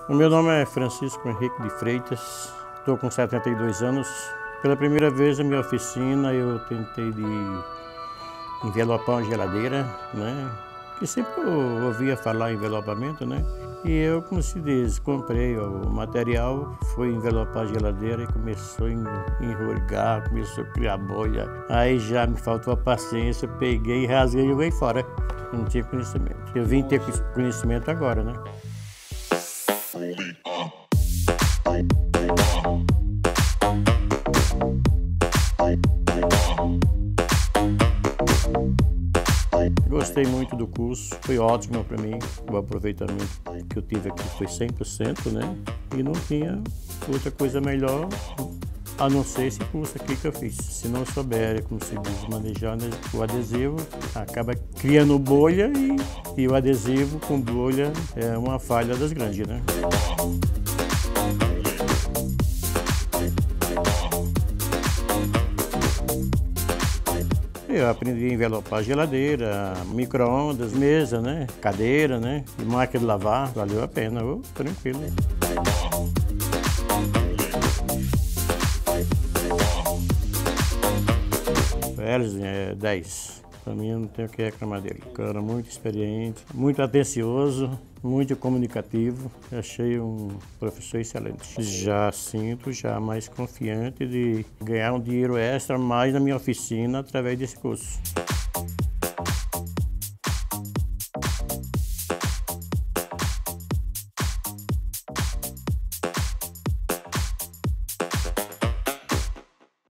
O meu nome é Francisco Henrique de Freitas, estou com 72 anos. Pela primeira vez na minha oficina eu tentei de envelopar uma geladeira, né? Que sempre eu ouvia falar em envelopamento, né? E eu, como se diz, comprei o material, fui envelopar a geladeira e começou a enrolgar, começou a criar bolha. Aí já me faltou a paciência, peguei, rasguei e joguei fora. Não tinha conhecimento. Eu vim ter conhecimento agora, né? Gostei muito do curso, foi ótimo para mim. O aproveitamento que eu tive aqui foi 100%, né? E não tinha outra coisa melhor a não ser esse curso aqui que eu fiz. Se não souber, como se diz, manejar o adesivo, acaba criando bolha e o adesivo com bolha é uma falha das grandes, né? Eu aprendi a envelopar geladeira, micro-ondas, mesa, né? Cadeira, né? E máquina de lavar, valeu a pena, tranquilo. Eles 10. Para mim, eu não tenho o que reclamar dele. Cara muito experiente, muito atencioso, muito comunicativo. Achei um professor excelente. Já sinto mais confiante de ganhar um dinheiro extra mais na minha oficina através desse curso.